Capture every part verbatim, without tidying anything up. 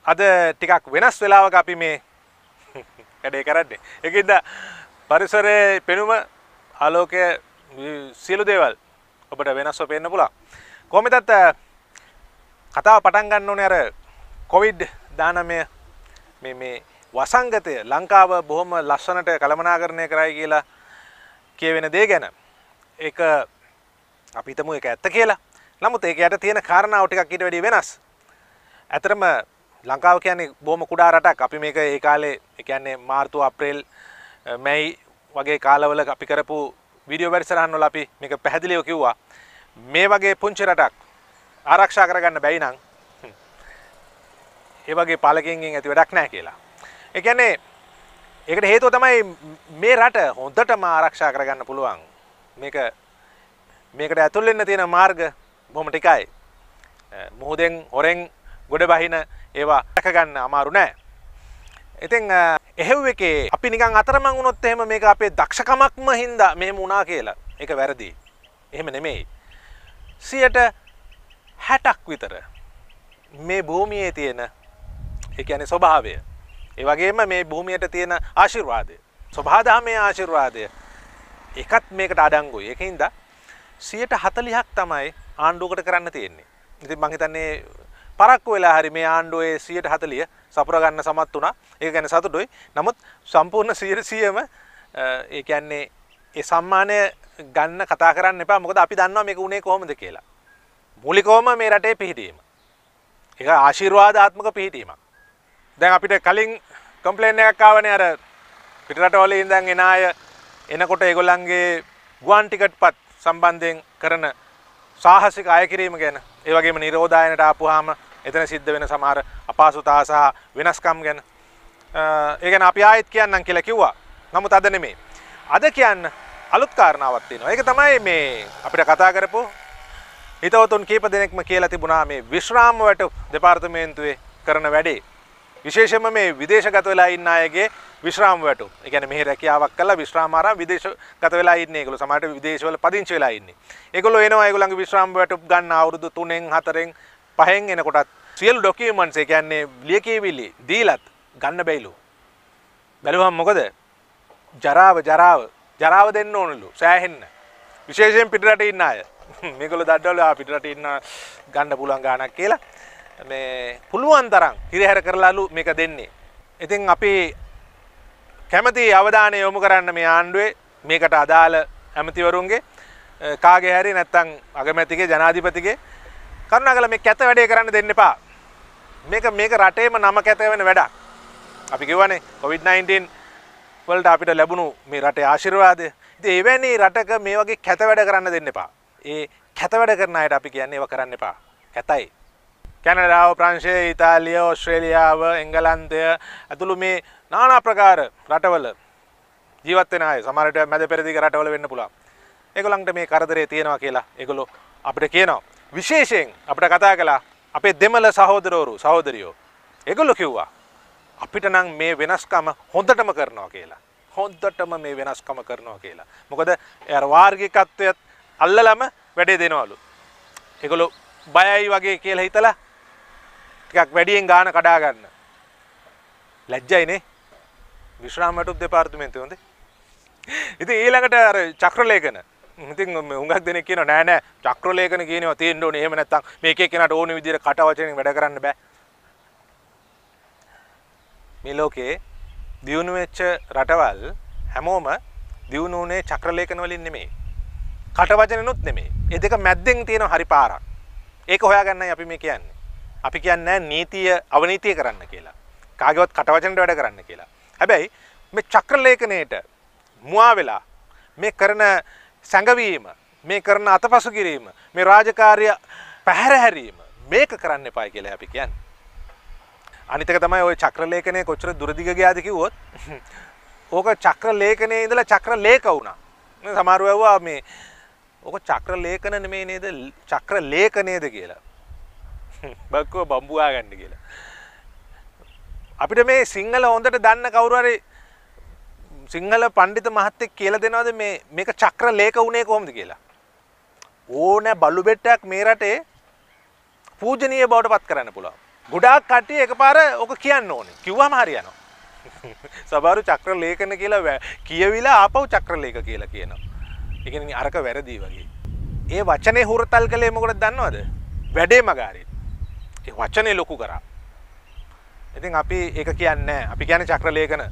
අද ටිකක් වෙනස් වෙලාවක අපි මේ වැඩේ කරන්නේ. ඒකින්ද පරිසරයේ පෙනුම ආලෝකය සියලු දේවල් ඔබට වෙනස්ව පේන්න පුළුවන්. කොහොමදත් කතාව පටන් ගන්න ඕනේ අර කොවිඩ් දානමය මේ මේ වසංගතය ලංකාව බොහොම ලස්සනට කළමනාකරණය කරයි කියලා කියවෙන දේ ගැන. ඒක අපි හිතමු ඒක ඇත්ත කියලා. නමුත් ඒක යට තියෙන කාරණාව ටිකක් ඊට වැඩිය වෙනස්. ඇත්තටම ලංකාව කියන්නේ බොහොම කුඩා රටක්. අපි මේක ඒ කාලේ ඒ කියන්නේ මාර්තු අප්‍රේල් මැයි වගේ කාලවල අපි කරපු වීඩියෝ වැඩසටහන් වල අපි මේක පැහැදිලිව කිව්වා. මේ වගේ පුංචි රටක් ආරක්ෂා කරගන්න බැයි නම් ඒ වගේ පාලකයන්ගෙන් ඇති වැඩක් නැහැ කියලා. ඒ කියන්නේ ඒකට හේතුව තමයි මේ රට හොඳටම ආරක්ෂා කරගන්න පුළුවන්. මේක මේකට ඇතුල් වෙන්න තියෙන මාර්ග බොහොම ටිකයි. මුහුදෙන් හොරෙන් ගොඩ බහින ඒවා රැක ගන්න අමාරු නෑ. ඉතින් එහෙව් එකේ අපි නිකන් අතරමං වුණොත් එහෙම මේක අපේ දක්ෂකමක්ම හින්දා මෙහෙම වුණා කියලා. ඒක වැරදි. එහෙම නෙමෙයි. සියයට හැටක් විතර මේ භූමියේ තියෙන ඒ කියන්නේ ස්වභාවය. ඒ වගේම මේ භූමියට තියෙන ආශිර්වාදය. ස්වභාවධර්මයේ ආශිර්වාදය. ඒකත් මේකට අඩංගුයි. ඒකින්ද සියයට හතළිහක් තමයි ආණ්ඩුවකට කරන්න තියෙන්නේ. ඉතින් මං හිතන්නේ පරක්කු වෙලා හරි මේ ආණ්ඩුවේ සියයට හතළිහ සපුර ගන්න සමත් වුණා. ඒක ගැන සතුටුයි. නමුත් සම්පූර්ණ සියයට සීයම ඒ කියන්නේ ඒ සම්මානය ගන්න කතා කරන්න එපා. මොකද අපි දන්නවා මේක උනේ කොහොමද කියලා. මූලිකවම මේ රටේ පිහිටීම. ඒක ආශිර්වාදාත්මක පිහිටීමක්. දැන් අපිට කලින් කම්ප්ලේන් එකක් ආවනේ අර පිටරටවල ඉඳන් එන අය එනකොට ඒගොල්ලන්ගේ ගුවන් ටිකට්පත් සම්බන්ධයෙන් කරන සාහසික අය කිරීම ගැන. ඒ වගේම නිරෝධායනට ආපුවාම එතන සිද්ධ වෙන සමහර අපහසුතා සහ වෙනස්කම් ගැන. ඒ ගැන අපි ආයෙත් කියන්නම් කියලා කිව්වා. නමුත් අද නෙමෙයි. අද කියන්න අලුත් කාරණාවක් තියෙනවා. ඒක තමයි මේ අපිට කතා කරපු හිතවතුන් කීප දෙනෙක්ම කියලා තිබුණා මේ විශ්‍රාම වැටුප් දෙපාර්තමේන්තුවේ කරන වැඩේ. විශේෂයෙන්ම මේ විදේශගත වෙලා ඉන්න අයගේ විශ්‍රාම වැටුප්. ඒ කියන්නේ මෙහි රැකියාවක් කරලා විශ්‍රාම ආරම් විදේශගත වෙලා ඉන්නේ. ඒගොල්ලෝ සමහරට විදේශවල පදිංචි වෙලා ඉන්නේ. ඒගොල්ලෝ එනවා ඒගොල්ලන්ගේ විශ්‍රාම වැටුප් ගන්න අවුරුදු තුනෙන් හතරෙන් පහෙන් එනකොටත් සියලු ડોකියුමන්ට්ස් ඒ කියන්නේ ලියකියවිලි දීලත් ගන්න බැයිලු. බැලුවම මොකද? ජරාව ජරාව ජරාව දෙන්න ඕනලු සෑහෙන්න. විශේෂයෙන් පිටරට ඉන්න අය. මේගොල්ලෝ දඩවල ආ පිටරට ඉන්න ගන්න පුළුවන් ගාණක් කියලා. මේ පුළුවන් තරම් හිරහැර කරලාලු මේක දෙන්නේ. ඉතින් අපි කැමති අවධානය යොමු කරන්න මේ ආණ්ඩුවේ මේකට අදාළ ඇමතිවරුන්ගේ කාගේ හැරි නැත්නම් අගමැතිගේ ජනාධිපතිගේ කරුණාකරලා මේ කැත වැඩේ කරන්න දෙන්න එපා. මේක මේක රටේම නම කැත වෙන වැඩක්. අපි කියවනේ කොවිඩ් නයින්ටීන් වලට අපිට ලැබුණු මේ රටේ ආශිර්වාදය. ඉතින් එවැනි රටක මේ වගේ කැත වැඩ කරන්න දෙන්න එපා. ඒ කැත වැඩ කරන අයට අපි කියන්නේ ඒව කරන්න එපා. කැතයි. කැනඩාව, ප්‍රංශය, ඉතාලිය, ඕස්ට්‍රේලියාව, එංගලන්තය ඇතුළු මේ নানা ප්‍රකාර රටවල ජීවත් වෙන අය සමහර විට මැද පෙරදිග රටවල වෙන්න පුළුවන්. ඒගොල්ලන්ට මේ කරදරේ තියෙනවා කියලා ඒගොල්ලෝ අපිට කියනවා. විශේෂයෙන් අපිට කතා කළා අපේ දෙමළ සහෝදරවරු සහෝදරියෝ. ඒගොල්ලෝ කිව්වා අපිට නම් මේ වෙනස්කම හොඳටම කරනවා කියලා. හොඳටම මේ වෙනස්කම කරනවා කියලා. මොකද ඒ වාර්ගිකත්වයත් අල්ලලම වැඩේ දෙනවලු. ඒගොල්ලෝ බයයි වගේ කියලා හිතලා ටිකක් වැඩියෙන් ගාන කඩා ගන්න. ලැජ්ජයිනේ. විශ්‍රාම වැටුප් දෙපාර්තමේන්තුවේ හොඳේ. ඉතින් ඊළඟට අර චක්‍රලේඛන. ඉතින් හුඟක් දෙනෙක් කියනවා නෑ නෑ චක්‍රලේඛන කියනවා තියෙන්න ඕනේ. එහෙම නැත්නම් මේක එක්කෙනාට ඕන විදිහට කට වචනෙන් වැඩ කරන්න බෑ. මේ ලෝකේ දියුණු වෙච්ච රටවල් හැමෝම දියුණු උනේ චක්‍රලේඛන වලින් නෙමෙයි. කට වචනෙනුත් නෙමෙයි. ඒ දෙක මැද්දෙන් තියෙන හරි පාරක්. ඒක හොයාගන්නයි අපි මේ කියන්නේ. අපි කියන්නේ නීතිය අවනීතිය කරන්න කියලා. කාගේවත් කට වචනට වැඩ කරන්න කියලා. හැබැයි මේ චක්‍රලේඛනයේට මුවා වෙලා මේ කරන සංගවීම, මේ කරන අතපසු කිරීම, මේ රාජකාරිය පැහැර හැරීම මේක කරන්න එපායි කියලා අපි කියන්නේ. අනිත් එක තමයි ওই චක්‍රලේඛනයේ කොච්චර දුරදිග ගියාද කිව්වොත් ඕක චක්‍රලේඛනයේ ඉඳලා චක්‍රලේඛ වුණා. මේ සමහරව ඇහුවා මේ ඕක චක්‍රලේඛන නෙමෙයි නේද චක්‍රලේඛනයේද කියලා. බක්කෝ බම්බුවා ගන්න කියලා. අපිට මේ සිංහල හොඳට දන්න කවුරු හරි සිංහල පඬිත මහත්තයෙක් කියලා දෙනවද මේ මේක චක්‍රලේඛ උනේ කොහොමද කියලා? ඕනෑ බලු බෙට්ටයක් මේ රටේ පූජනීය බවට පත් කරන්න පුළුවන්. ගොඩාක් කට්ටිය එකපාර ඔක කියන්න ඕනේ. කිව්වම හරියනවා. සමහරු චක්‍ර ලේඛන කියලා කියවිලා ආපහු චක්‍ර ලේඛ කියලා කියනවා. ඒ කියන්නේ අරක වැරදි වගේ. ඒ වචනේ හුරතල් කළේ මොකටද දන්නවද? වැඩේ මගාරින්. ඒ වචනේ ලොකු කරා. ඉතින් අපි ඒක කියන්නේ නැහැ. අපි කියන්නේ චක්‍ර ලේඛන.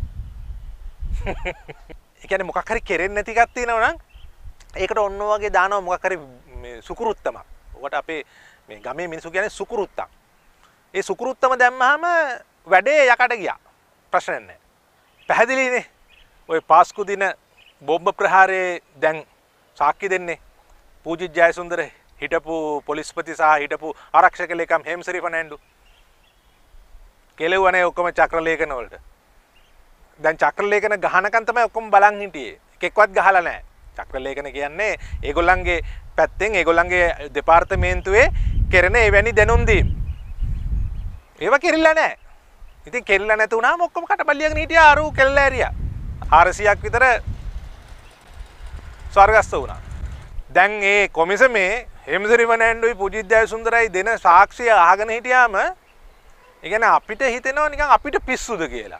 ඒ කියන්නේ මොකක් හරි කෙරෙන්නේ නැති එකක් තියෙනවා නම් ඒකට ඔන්න වගේ දානවා මොකක් හරි මේ සුකුරුත්තමක්. ඔකට අපේ මේ ගමේ මිනිස්සු කියන්නේ සුකුරුත්තක්. ඒ සුකුරුත්තම දැම්මහම වැඩේ යකට ගියා. ප්‍රශ්න නැහැ. පැහැදිලිනේ. ඔය පාස්කු දින බෝම්බ ප්‍රහාරයේ දැන් සාක්ෂි දෙන්නේ පූජිත් ජයසුන්දර හිටපු පොලිස්පති සහ හිටපු ආරක්ෂක ලේකම් හේම්සිරි ෆර්නෑන්ඩු කෙලෙවනේ ඔක්කොම චක්‍ර ලේඛන වලට. දැන් චක්‍ර ලේඛන ගහනකන් තමයි ඔක්කොම බලන් හිටියේ. එකෙක්වත් ගහලා නැහැ. චක්‍ර ලේඛන කියන්නේ ඒගොල්ලන්ගේ පැත්තෙන් ඒගොල්ලන්ගේ දෙපාර්තමේන්තුවේ කෙරෙන එවැනි දැනුම් දීම්. ඒව කෙරිලා නැහැ. ඉතින් කෙරිලා නැති වුණාම ඔක්කොම කටබල්ලියගෙන හිටියා අරු කෙල්ල ඇරියා. හාරසියක් විතර ස්වර්ගස්ත වුණා. දැන් මේ කොමිසමේ හේමසිරි ෆර්නෑන්ඩෝයි පූජිත් ජයසුන්දරයි දෙන සාක්ෂිය අහගෙන හිටියාම ඒ කියන්නේ අපිට හිතෙනවා නිකන් අපිට පිස්සුද කියලා.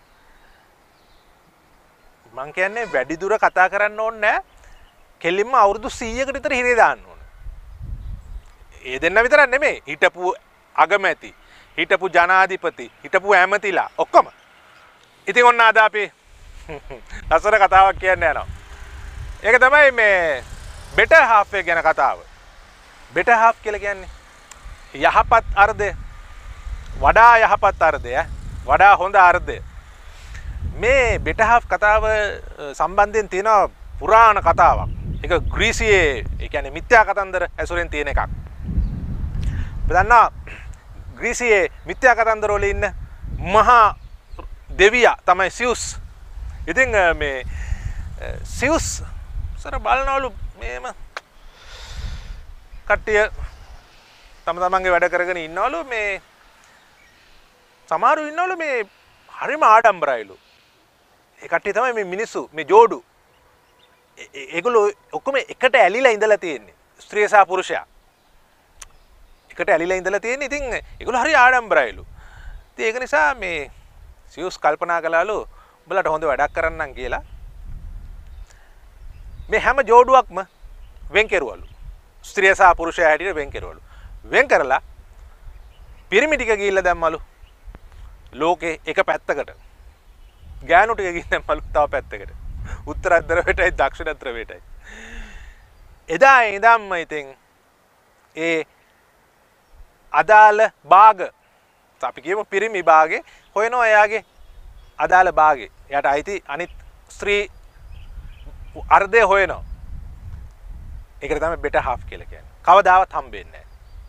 මං කියන්නේ වැඩි දුර කතා කරන්න ඕනේ නැහැ. කෙලින්ම අවුරුදු සීයකට විතර හිරේ දාන්න ඕනේ. ඒ දෙන්න විතරක් නෙමෙයි. හිටපු අගමැති, හිටපු ජනාධිපති, හිටපු ඇමතිලා ඔක්කොම. ඉතින් ඔන්න අද අපි ලස්සන කතාවක් කියන්න යනවා. ඒක තමයි මේ බෙටර් හාෆ් එක ගැන කතාව. බෙටර් හාෆ් කියලා කියන්නේ යහපත් අර්ධය. වඩා යහපත් අර්ධය, වඩා හොඳ අර්ධය. මේ බෙටර් හාෆ් කතාව සම්බන්ධයෙන් තියෙන පුරාණ කතාවක්. ඒක ග්‍රීසියේ ඒ කියන්නේ මිත්‍යා කතන්දර ඇසුරෙන් තියෙන එකක්. බදන්නා ග්‍රීසියේ මිත්‍යා කතන්දර වල ඉන්න මහා දෙවියා තමයි සියුස්. ඉතින් මේ සියුස් සර බලනවලු මේම කට්ටිය තම තමන්ගේ වැඩ කරගෙන ඉන්නවලු මේ සමහරු ඉන්නවලු මේ හරිම ආඩම්බරයිලු. ඒ කට්ටිය තමයි මේ මිනිස්සු මේ ජෝඩු. ඒගොල්ලෝ ඔක්කොම එකට ඇලිලා ඉඳලා තියෙන්නේ. ස්ත්‍රිය සහ පුරුෂයා. එකට ඇලිලා ඉඳලා තියෙන්නේ. ඉතින් ඒගොල්ලෝ හරි ආඩම්බරයිලු. ඉතින් ඒක නිසා මේ සියුස් කල්පනා කළාලු උඹලට හොඳ වැඩක් කරන්නම් කියලා. මේ හැම ජෝඩුවක්ම වෙන් කෙරුවලු. ස්ත්‍රිය සහ පුරුෂයා හැටියට වෙන් කෙරුවලු. වෙන් කරලා පිරිමි ටික ගිහිල්ලා දැම්මලු. ලෝකේ එක පැත්තකට. ගෑනු ටික ගිහින් දැම්මලු තව පැත්තකට. උත්තර ධ්‍රවයටයි දක්ෂිණ ධ්‍රවයටයි. එදා ඉඳන්ම ඉතින් ඒ අදාළ භාග අපි කියමු පිරිමි භාගේ හොයනවා එයාගේ අදාළ භාගේ. එයාට අයිති අනිත් ස්ත්‍රී අර්ධය හොයනවා. ඒකට තමයි බෙටර් හාෆ් කියලා කියන්නේ. කවදාවත් හම්බෙන්නේ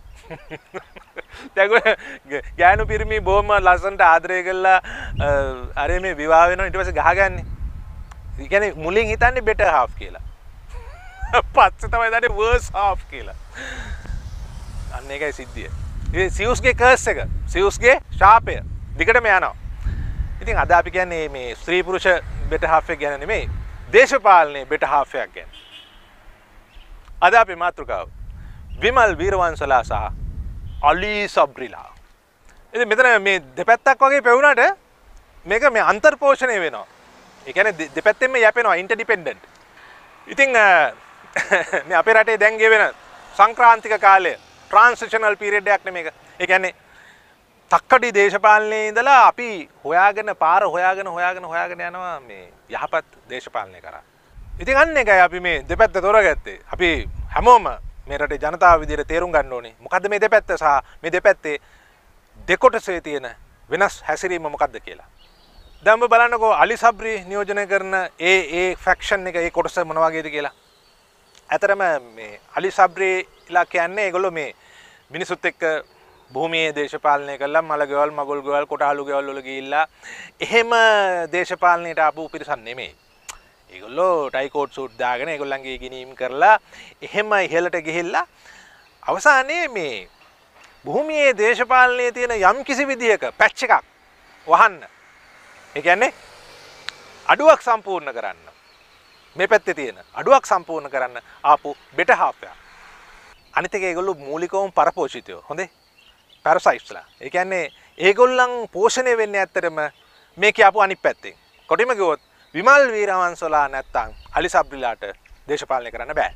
නැහැ. ගෑනු පිරිමි බොහොම ලස්සනට ආදරය කළා අර මේ විවාහ වෙනවා ඊට පස්සේ ගහගන්නේ. ඒ කියන්නේ මුලින් හිතන්නේ බෙටර් හාෆ් කියලා. පස්සේ තමයි දන්නේ වර්ස් හාෆ් කියලා. අන්න ඒකයි සිද්ධිය. ඒ සියුස්ගේ කර්ස් එක, සියුස්ගේ ශාපය දිගටම යනවා. ඉතින් අද අපි කියන්නේ මේ ස්ත්‍රී පුරුෂ බෙටර් හාෆ් එක ගැන නෙමෙයි. දේශපාලනයේ බෙටර් හාෆ් එකක් ගැන. අද අපේ මාතෘකාව විමල් වීරවංශලා සහ අලි සබ්රිලා. ඉතින් මෙතන මේ දෙපැත්තක් වගේ පෙවුනට මේක මේ අන්තර්පෝෂණය වෙනවා. ඒ කියන්නේ දෙපැත්තෙන්ම යැපෙනවා ඉන්ටර්ඩිපෙන්ඩන්ට්. ඉතින් මේ අපේ රටේ දැන් ගෙවෙන සංක්‍රාන්තික කාලය ට්‍රාන්සිෂනල් පීරියඩ් එකක් නෙමේක. ඒ කියන්නේ තක්කඩි දේශපාලනයේ ඉඳලා අපි හොයාගෙන පාර හොයාගෙන හොයාගෙන හොයාගෙන යනවා මේ යහපත් දේශපාලනය කරා. ඉතින් අන්න එකයි අපි මේ දෙපැත්ත තෝරගත්තේ. අපි හැමෝම මේ රටේ ජනතාව විදිහට තේරුම් ගන්න ඕනේ. මොකද්ද මේ දෙපැත්ත සහ මේ දෙපැත්තේ දෙකොටසේ තියෙන වෙනස් හැසිරීම මොකද්ද කියලා. දැන් ඔබ බලන්නකෝ අලි සබ්රි නියෝජනය කරන ඒ ඒ ෆැක්ෂන් එක ඒ කොටස මොන වගේද කියලා. ඇතරම මේ අලි සබ්රිලා කියන්නේ ඒගොල්ලෝ මේ මිනිසුත් එක්ක භූමියේ දේශපාලනය කළා මල ගෙවල් මගුල් ගෙවල් කොටහළු ගෙවල් වල ගිහිල්ලා එහෙම දේශපාලනයට ආපු පිරිසක් නෙමෙයි. ඒගොල්ලෝ ටයි කෝට් සූට් දාගෙන ඒගොල්ලන්ගේ ගිනීම් කරලා එහෙම ඉහළට ගිහිල්ලා අවසානයේ මේ භූමියේ දේශපාලනයේ තියෙන යම් කිසි විදියක පැච් එකක් වහන්න. ඒ කියන්නේ අඩුවක් සම්පූර්ණ කරන්න. මේ පැත්තේ තියෙන අඩුවක් සම්පූර්ණ කරන්න ආපු බෙටර් හාෆ් එක. අනිත් එක ඒගොල්ලෝ මූලිකවම පරපෝෂිතයෝ. හොඳේ. පැරසයිට්ස්ලා. ඒ කියන්නේ ඒගොල්ලන් පෝෂණය වෙන්නේ ඇත්තටම මේ කියපු අනිත් පැත්තෙන්. කොටිම කිව්වොත් විමල් වීරවංශලා නැත්තම් අලි සබ්රිලාට දේශපාලනය කරන්න බෑ.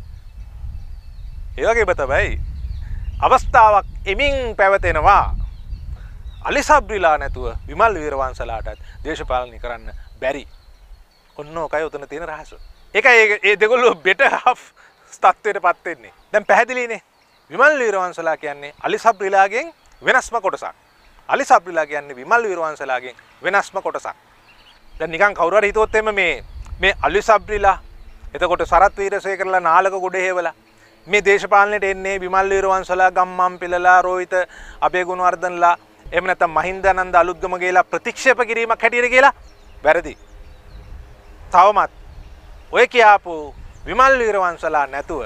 ඒ වගේම තමයි අවස්ථාවක් එමින් පැවතෙනවා අලි සබ්රිලා නැතුව විමල් වීරවංශලාටත් දේශපාලනය කරන්න බැරි. ඔන්න ඔකයි උතන තියෙන රහස. ඒකයි ඒ දෙගොල්ලෝ බෙටර් හාෆ් තත්ත්වයට පත් වෙන්නේ. දැන් පැහැදිලිනේ. විමල් වීරවංශලා කියන්නේ අලි සබ්රිලාගෙන් වෙනස්ම කොටසක්. අලි සබ්රිලා කියන්නේ විමල් වීරවංශලාගෙන් වෙනස්ම කොටසක්. දැන් නිකන් කවුරු හරි හිතුවොත් එimhe මේ මේ අලි සබ්රිලා එතකොට සරත් වීරසේකරලා නාලක ගොඩ හේවලා මේ දේශපාලනයට එන්නේ විමල් වීරවංශලා ගම්මන් පිළලා රෝහිත අබේගුණවර්ධනලා එහෙම නැත්නම් මහින්දානන්ද අලුත්ගම ගේලා ප්‍රතික්ෂේප කිරීමක් හැටියට කියලා වැරදි. තවමත් ඔය කියාපු විමල් වීරවංශලා නැතුව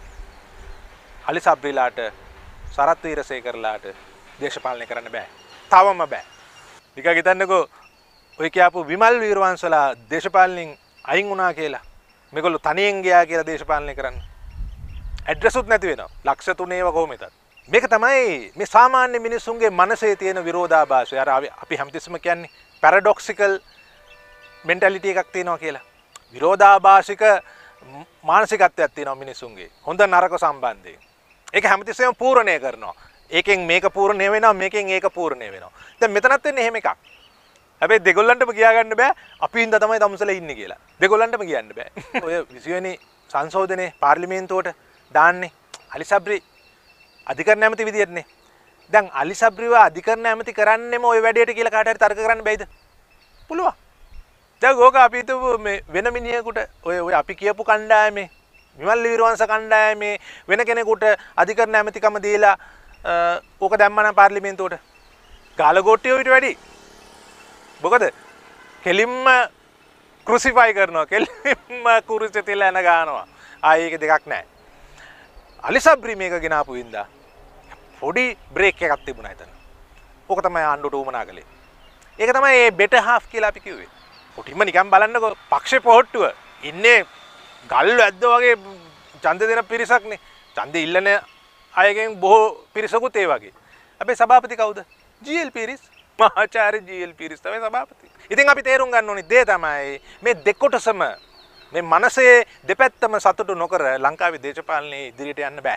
අලි සබ්රිලාට සරත් වීරසේකරලාට දේශපාලනය කරන්න බෑ. තවම බෑ. නිකන් හිතන්නකෝ ඔය කියපු විමල් වීරවංශලා දේශපාලනින් අයින් වුණා කියලා. මේගොල්ලෝ තනියෙන් ගියා කියලා දේශපාලනය කරන්න. ඇඩ්‍රස් උත් නැති වෙනවා. ලක්ෂ තුනේව කොහොමද? මේක තමයි මේ සාමාන්‍ය මිනිස්සුන්ගේ මනසේ තියෙන විරෝධාභාසය. අර අපි හැමතිස්සම කියන්නේ පැරඩොක්සිකල් මෙන්ටැලිටි එකක් තියෙනවා කියලා. විරෝධාභාසික මානසිකත්වයක් තියෙනවා මිනිස්සුන්ගේ. හොඳ නරක සම්බන්ධයෙන්. ඒක හැමතිස්සෙම පූර්ණණය කරනවා. ඒකෙන් මේක පූර්ණණය වෙනවා, මේකෙන් ඒක පූර්ණණය වෙනවා. දැන් මෙතනත් වෙන්නේ එහෙම එකක්. හැබැයි දෙගොල්ලන්ටම කියා ගන්න බෑ අපි හින්දා තමයි තමුසලා ඉන්නේ කියලා. දෙගොල්ලන්ටම කියන්න බෑ. ඔය විසි වෙනි සංශෝධනයේ පාර්ලිමේන්තුවට දාන්නේ අලි සබ්රි අධිකරණ ඇමති විදියටනේ. දැන් අලි සබ්රිව අධිකරණ ඇමති කරන්නෙම ওই වැඩේට කියලා කාට හරි තර්ක කරන්න බැයිද? පුළුවන්. දැන් ඕක අපි හිතුව මේ වෙන මිනිහෙකුට ඔය ඔය අපි කියපු කණ්ඩායමේ විමල් වීරවංශ කණ්ඩායමේ වෙන කෙනෙකුට අධිකරණ ඇමතිකම දීලා ඕක දැම්මනම් පාර්ලිමේන්තුවට ගාලගොට්ටිය ඊට වැඩි. මොකද කෙලින්ම ක්‍රුසිෆයි කරනවා, කෙලින්ම කුරුසෙ තියලා එන ගන්නවා. ආයේ ඒක දෙකක් නැහැ. අලි සබ්රි මේක ගෙනාපු ඉඳා පොඩි බ්‍රේක් එකක් තිබුණා එතන. ඕක තමයි ආණ්ඩුවට උමනා කළේ. ඒක තමයි මේ බෙටර් හාෆ් කියලා අපි කිව්වේ. පොටිම නිකන් බලන්නකෝ පක්ෂේ පොහට්ටුව ඉන්නේ ගල් වැද්දෝ වගේ ඡන්ද දෙන පිරිසක්නේ. ඡන්ද ඉල්ලන අයගෙන් බොහෝ පිරිසකුත් ඒ වගේ. හැබැයි සභාපති කවුද? ජී.එල්. පීරිස්. මහාචාර්ය ජී.එල්. පීරිස් තමයි සභාපති. ඉතින් අපි තේරුම් ගන්න ඕනේ දේ තමයි මේ දෙකොටසම මේ මනසේ දෙපැත්තම සතුටු නොකර ලංකාවේ දේශපාලනයේ ඉදිරියට යන්න බෑ.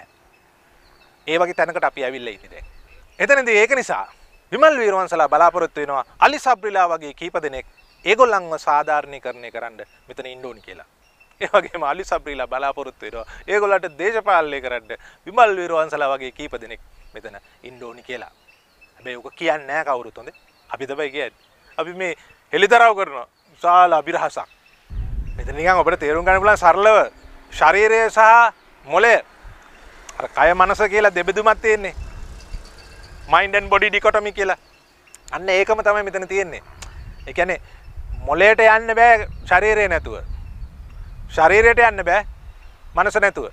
ඒ වගේ තැනකට අපි ඇවිල්ලා ඉන්නේ දැන්. එතනදී ඒක නිසා විමල් වීරවංශලා බලාපොරොත්තු වෙනවා අලි සබ්රිලා වගේ කීප දෙනෙක් ඒගොල්ලන්ව සාධාරණීකරණය කරන්න මෙතන ඉන්න ඕනි කියලා. ඒ වගේම අලි සබ්රිලා බලාපොරොත්තු වෙනවා ඒගොල්ලන්ට දේශපාලනය කරන්න විමල් වීරවංශලා වගේ කීප දෙනෙක් මෙතන ඉන්න ඕනි කියලා. හැබැයි ඔක කියන්නේ නැහැ කවුරුත් හොඳේ. අපි තමයි කියන්නේ. අපි මේ හෙලිදරව් කරනවා විශාල අභිරහසක්. මෙතන නිකන් අපිට තේරුම් ගන්න පුළුවන් සරලව ශරීරය සහ මොළය අර කය මනස කියලා දෙබෙදුමක් තියෙන්නේ. මයින්ඩ් ඇන්ඩ් බොඩි ඩිකොටොමි කියලා. අන්න ඒකම තමයි මෙතන තියෙන්නේ. ඒ කියන්නේ මොළයට යන්න බෑ ශරීරය නැතුව. ශරීරයට යන්න බෑ මනස නැතුව.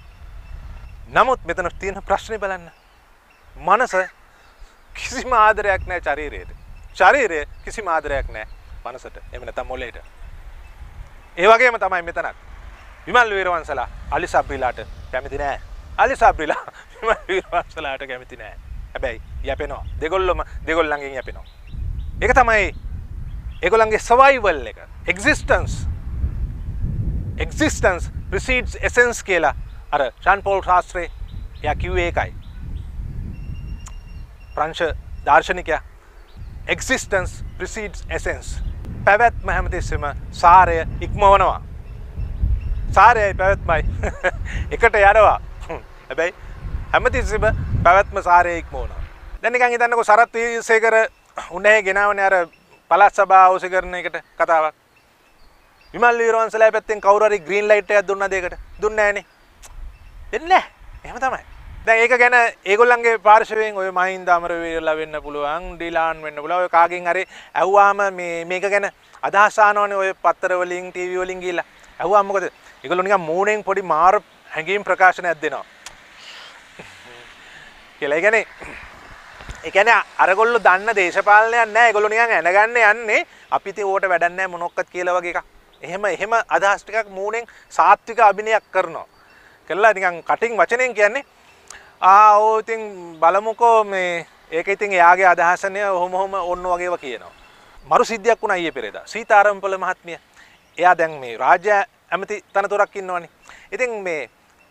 නමුත් මෙතන තියෙන ප්‍රශ්නේ බලන්න. මනස කිසිම ආදරයක් නැහැ ශරීරයට. ශරීරය කිසිම ආදරයක් නැහැ මනසට. එහෙම නැත්නම් මොළයට. ඒ වගේම තමයි මෙතනත්. විමල් වීරවංශලා අලි සබ්රිලාට කැමති නැහැ. අලි සබ්රිලා විමල් වීරවංශලාට කැමති නැහැ. හැබැයි යැපෙනවා. දෙගොල්ලම දෙගොල්ලන්ගෙන් යැපෙනවා. ඒක තමයි ඒගොල්ලන්ගේ සර්වයිවල් එක. එක්සිස්ටන්ස්. එක්සිස්ටන්ස් ප්‍රිසීඩ්ස් එසෙන්ස් කියලා අර ෂාන් පෝල් ශාස්ත්‍රේ එයා කිව්වේ ඒකයි. ප්‍රංශ දාර්ශනිකයා එක්සිස්ටන්ස් ප්‍රිසීඩ්ස් එසෙන්ස්. පැවැත්ම හැමතිස්සෙම සාරය ඉක්මවනවා. සාරයයි පැවැත්මයි එකට යනවා. හැබැයි හැමතිස්සෙම පැවැත්ම සාරය ඉක්මවනවා. දැන් නිකන් හිතන්නකෝ සරත් වීරසේකර උන්නේ ගෙනාවනේ අර පළාත් සභාව ඕසෙකරන එකට කතාවක්. විමල් වීරවංශලා පැත්තෙන් කවුරු හරි ග්‍රීන් ලයිට් එකක් දුන්නාද ඒකට? දුන්නේ නැහනේ. දෙන්නේ නැහැ. එහෙම තමයි. දැන් ඒක ගැන ඒගොල්ලන්ගේ පාර්ශවයෙන් ඔය මහින්ද අමරවීරලා වෙන්න පුළුවන්, ඩිලාන් වෙන්න පුළුවන්. ඔය කාගෙන් හරි ඇහුවාම මේ මේක ගැන අදහස් ආනවනේ ඔය පත්තර වලින්, ටීවී වලින් ගිහිල්ලා. ඇහුවාම මොකද? ඒගොල්ලෝ නිකන් මූණෙන් පොඩි මාර හැඟීම් ප්‍රකාශනයක් දෙනවා. කියලා. ඒ කියන්නේ ඒ කියන්නේ අරගොල්ලෝ දන්න දේශපාලනයක් නැහැ. ඒගොල්ලෝ නිකන් ඇනගන්න යන්නේ අපි ඉතින් ඕකට වැඩක් නැහැ මොනක්වත් කියලා වගේ එකක්. එහෙම එහෙම අදහස් ටිකක් මූණෙන් සාත්වික අභිනයක් කරනවා. කළා නිකන් කටින් වචනෙන් කියන්නේ ආ ඔව් ඉතින් බලමුකෝ මේ ඒක ඉතින් එයාගේ අදහසනේ ඔහොම ඔහොම ඔන්න වගේව කියනවා. මරු සිද්ධියක් වුණා ඊයේ පෙරේදා. සීතාරම්පල මහත්මිය. එයා දැන් මේ රාජ්‍ය ඇමති තනතුරක් ඉන්නවනේ. ඉතින් මේ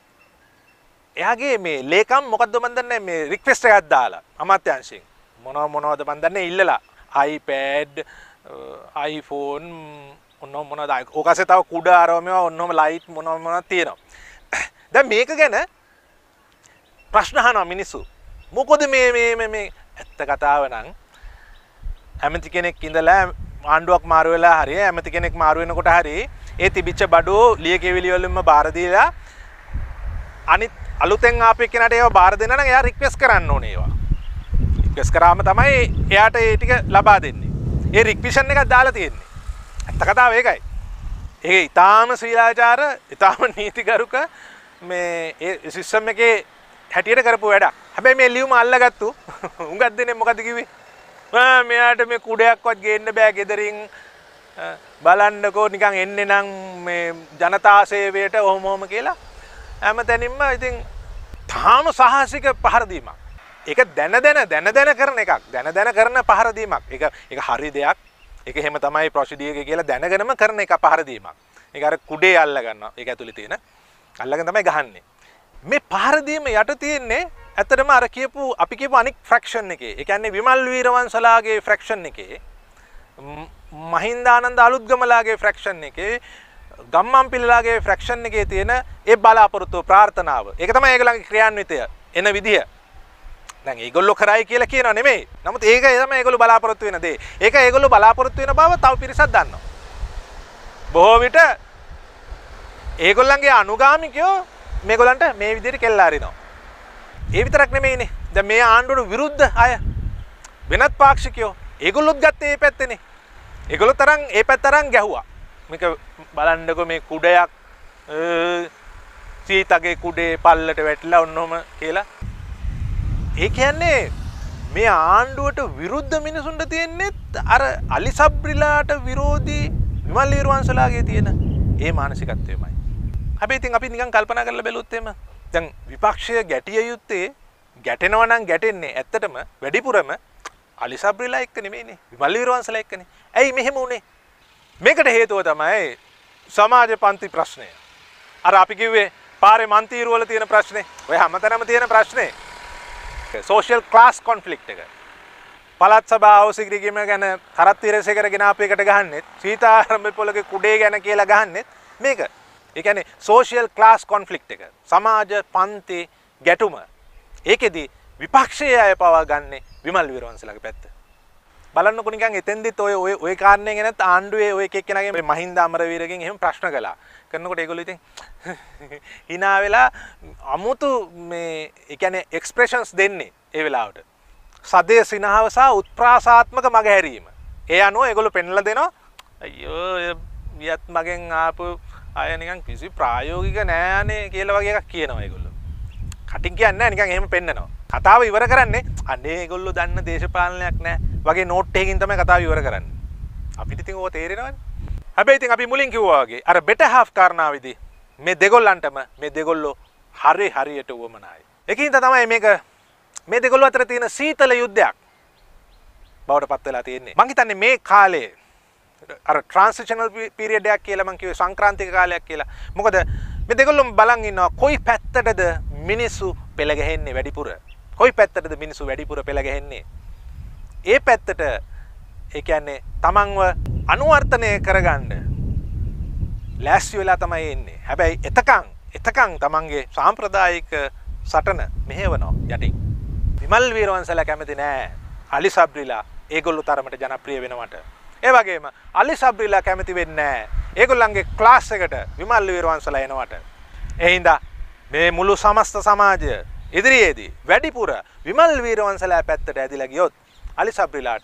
එයාගේ මේ ලේකම් මොකද්ද මන් දන්නේ මේ රික්වෙස්ට් එකක් දාලා අමාත්‍යාංශයෙන් මොනව මොනවද මන් දන්නේ ඉල්ලලා iPad iPhone ඔන්න මොනවද ඕකසේ තව කුඩ ආරව මේවා ඔන්නම ලයිට් මොනව මොනවද තියෙනවා. දැන් මේක ගැන ප්‍රශ්න අහනවා මිනිස්සු. මොකද මේ මේ මේ ඇත්ත කතාව නම් ඇමති කෙනෙක් ඉඳලා ආණ්ඩුවක් මාරු වෙලා හරි ඇමති කෙනෙක් මාරු වෙනකොට හරි ඒ තිබිච්ච බඩුව ලියකෙවිලි වලින්ම බාර දීලා අනිත් අලුතෙන් ආපු කෙනාට ඒවා බාර දෙන්න නම් එයා රික්වෙස්ට් කරන්න ඕනේ ඒවා. රික්වෙස්ට් කරාම තමයි එයාට ඒ ටික ලබා දෙන්නේ. ඒ රික්විෂන් එකක් දාලා තියෙන්නේ. ඇත්ත කතාව ඒකයි. ඒක ඊටාම ශ්‍රීලාචාර ඊටාම නීතිගරුක මේ ඒ සිස්ටම් එකේ හැටියට කරපු වැඩක්. හැබැයි මේ ලියුම අල්ලගත්තු උඟක් දෙනේ මොකද කිව්වේ? ආ මෙයාට මේ කුඩයක්වත් ගේන්න බෑ ගෙදරින් බලන්නකෝ නිකන් එන්නේ නම් මේ ජනතා සේවයට ඔහොම ඔහොම කියලා හැමතැනින්ම ඉතින් තාම සාහසික පහර දීමක්. ඒක දැන දැන දැන දැන කරන එකක්. දැන දැන කරන පහර දීමක්. ඒක ඒක හරි දෙයක්. ඒක එහෙම තමයි ප්‍රොසිඩියර් එක කියලා දැනගෙනම කරන එක පහර දීමක්. ඒක අර කුඩේ අල්ල ගන්නවා. ඒක ඇතුලේ තියෙන අල්ලගෙන තමයි ගහන්නේ. මේ පහර දීම යට තියෙන්නේ ඇත්තටම අර කියපු අපි කියපු අනික් ෆ්‍රැක්ෂන් එකේ. ඒ කියන්නේ විමල් වීරවංශලාගේ ෆ්‍රැක්ෂන් එකේ මහින්දානන්ද අලුත්ගමලාගේ ෆ්‍රැක්ෂන් එකේ ගම්මන්පිල්ලාගේ ෆ්‍රැක්ෂන් එකේ තියෙන ඒ බලාපොරොත්තු ප්‍රාර්ථනාව. ඒක තමයි ඒගොල්ලන්ගේ ක්‍රියාන්විතය එන විදිය. දැන් ඒගොල්ලෝ කරයි කියලා කියනවා නෙමෙයි. නමුත් ඒක තමයි ඒගොල්ලෝ බලාපොරොත්තු වෙන දේ. ඒක ඒගොල්ලෝ බලාපොරොත්තු වෙන බව තව පිරිසක් දන්නවා. බොහෝ විට ඒගොල්ලන්ගේ අනුගාමිකයෝ මේගොල්ලන්ට මේ විදිහට කෙල්ල අරිනවා. ඒ විතරක් නෙමෙයිනේ. දැන් මේ ආණ්ඩුවට විරුද්ධ අය වෙනත් පාක්ෂිකයෝ ඒගොල්ලොත් ගත්තේ මේ පැත්තේනේ. ඒගොල්ලෝ තරම් ඒ පැත්ත තරම් ගැහුවා. මේක බලන්නකො මේ කුඩයක් සීතගේ කුඩේ පල්ලට වැටිලා ඔන්නෝම කියලා. ඒ කියන්නේ මේ ආණ්ඩුවට විරුද්ධ මිනිසුන්ට තියෙන්නේ අර අලි සබ්රිලාට විරෝධී විමල් වීරවංශලාගේ තියෙන ඒ මානසිකත්වයමයි. හැබැයි ඉතින් අපි නිකන් කල්පනා කරලා බැලුවොත් එහෙම දැන් විපක්ෂය ගැටිය යුත්තේ ගැටෙනවා නම් ගැටෙන්නේ ඇත්තටම වැඩිපුරම අලි සබ්රිලා එක්ක නෙමෙයිනේ විමල් වීරවංශලා එක්කනේ. ඇයි මෙහෙම උනේ? මේකට හේතුව තමයි සමාජ පන්ති ප්‍රශ්නය. අර අපි කිව්වේ පාරේ මන්තිරු වල තියෙන ප්‍රශ්නේ. ඔය හැමතැනම තියෙන ප්‍රශ්නේ. සෝෂියල් ක්ලාස් කොන්ෆ්ලික්ට් එක. පළාත් සභාව අවසිගිරීම ගැන කරත් තිරසේකර ගෙන අප එකට ගහන්නෙත් සීතාරම්භ පොලගේ කුඩේ ගැන කියලා ගහන්නෙත් මේක. ඒ කියන්නේ සෝෂියල් ක්ලාස් කොන්ෆ්ලික්ට් එක. සමාජ පන්ති ගැටුම. ඒකෙදි විපක්ෂයේ අය පවා ගන්නෙ විමල් වීරවංශලාගේ පැත්ත. බලන්නකො නිකන් එතෙන්දිත් ඔය ඔය ඔය කාරණේ ගැනත් ආණ්ඩුවේ ඔය එක එක්කෙනාගේ මේ මහින්ද අමරවීරගෙන් එහෙම ප්‍රශ්න කළා. කරනකොට ඒගොල්ලෝ ඉතින් hina වෙලා අමුතු මේ ඒ කියන්නේ එක්ස්ප්‍රෙෂන්ස් දෙන්නේ ඒ වෙලාවට. සදේ සිනහව සහ උත්ප්‍රාසාත්මක මගහැරීම. ඒ අනුව ඒගොල්ලෝ පෙන්ලා දෙනවා අයියෝ යත් මගෙන් ආපු අය නිකන් කිසි ප්‍රායෝගික නෑනේ කියලා වගේ එකක් කියනවා ඒගොල්ලෝ. කටින් කියන්නේ නෑ නිකන් එහෙම පෙන්නනවා. කතාව ඉවර කරන්නේ අනේ ඒගොල්ලෝ දන්න දේශපාලනයක් නෑ වගේ නෝට් එකකින් තමයි කතාව ඉවර කරන්නේ. අපිට ඉතින් ඕක තේරෙනවනේ. හැබැයි ඉතින් අපි මුලින් කිව්වා වගේ අර බෙටර් හාෆ් කාරණාවේදී මේ දෙගොල්ලන්ටම මේ දෙගොල්ලෝ හරි හරියට උවමනායි. ඒකින්ද තමයි මේක මේ දෙගොල්ලෝ අතර තියෙන සීතල යුද්ධයක් බවට පත් වෙලා තියෙන්නේ. මං හිතන්නේ මේ කාලේ අර ට්‍රාන්සිෂනල් පීරියඩ් එකක් කියලා මං කිව්වේ සංක්‍රාන්තික කාලයක් කියලා. මොකද මේ දෙගොල්ලොම බලන් ඉන්නවා කොයි පැත්තටද මිනිස්සු පෙළ ගැහෙන්නේ වැඩිපුර. කොයි පැත්තටද මිනිස්සු වැඩිපුර පෙළ ගැහෙන්නේ. ඒ පැත්තට ඒ කියන්නේ තමන්ව අනුවර්තනය කරගන්න ලෑස්ති වෙලා තමයි එන්නේ. හැබැයි එතකන් එතකන් තමන්ගේ සාම්ප්‍රදායික සටන මෙහෙවනවා යටින්. විමල් වීරවංශලා කැමති නෑ අලි සබ්රිලා ඒගොල්ලෝ තරමට ජනප්‍රිය වෙනවට. ඒ වගේම අලි සබ්රිලා කැමති වෙන්නේ නෑ ඒගොල්ලන්ගේ ක්ලාස් එකට විමල් වීරවංශලා එනවට. ඒ හින්දා මේ මුළු සමස්ත සමාජය ඉදිරියේදී වැඩිපුර විමල් වීරවංශලා පැත්තට ඇදිලා ගියොත් අලි සබ්රිලාට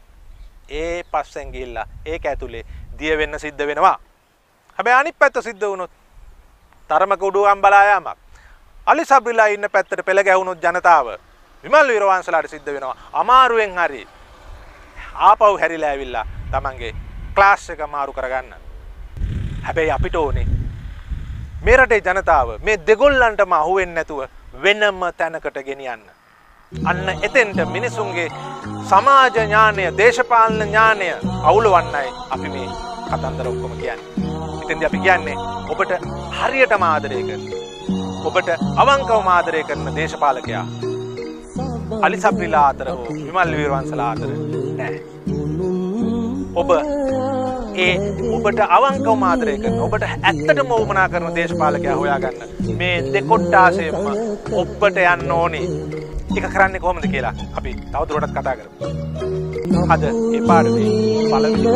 ඒ පස්සෙන් ගිහිල්ලා ඒක ඇතුලේ දිය වෙන්න සිද්ධ වෙනවා. හැබැයි අනිත් පැත්ත සිද්ධ වුණොත් තරමක උඩුවම් බලා යාමක්. අලි සබ්රිලා ඉන්න පැත්තට පෙළ ගැහුණොත් ජනතාව විමල් වීරවංශලාට සිද්ධ වෙනවා. අමාරුවෙන් හරි ආපහු හැරිලා ඇවිල්ලා තමන්ගේ ක්ලාස් එක මාරු කරගන්න. හැබැයි අපිට ඕනේ මේ රටේ ජනතාව මේ දෙගොල්ලන්ටම අහුවෙන්නේ නැතුව වෙනම තැනකට ගෙනියන්න. අන්න එතෙන්ට මිනිසුන්ගේ සමාජ ඥානය, දේශපාලන ඥානය අවුලවන්නයි අපි මේ කතන්දර ඔක්කොම කියන්නේ. ඉතින්දී අපි කියන්නේ ඔබට හරියටම ආදරය කරන, ඔබට අවංකවම ආදරය කරන දේශපාලකයා අලි සප්රිලා අතර හෝ විමල් වීරවංශලා අතර නෑ. ඔබ ඒ ඔබට අවංකවම ආදරය කරන, ඔබට ඇත්තටම වමනා කරන දේශපාලකයා හොයාගන්න මේ දෙකොට්ටාසෙම ඔබට යන්න ඕනේ. ඒක කරන්නේ කොහොමද කියලා අපි තවදුරටත් කතා කරමු. අද මේ පාඩමේ පළවෙනි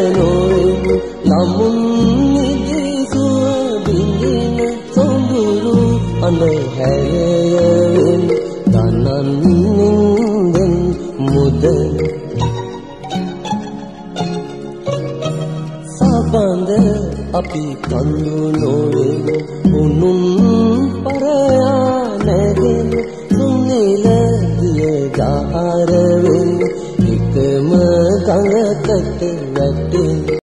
නමුන් නිදිසුව බින්දින සොඳුරු අනහැරයෙන් තනන්නින්දෙන් මුද සබඳ අපි කඳු නොවේ උනුම් පරයා නැගෙන සුනිල දිය ජාරවෙන් එකම ගඟකට වැටෙන